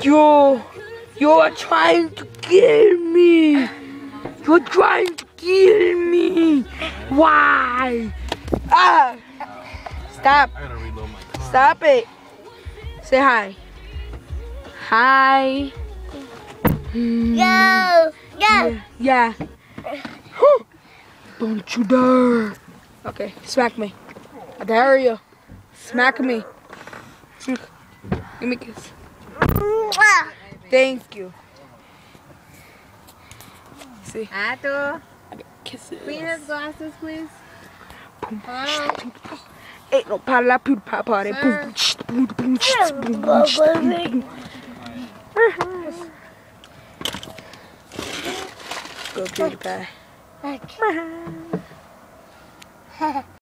You're trying to kill me. You're trying to kill me. Why? Ah! Stop. I gotta reload my car. Stop it. Say hi. Hi. Go. Yeah. Don't you dare. Okay, smack me. I dare you. Smack me. Give me a kiss. Thank you. See? Ato, I got kisses. clean his glasses, please. Ain't no party, PewDiePie party. Go PewDiePie.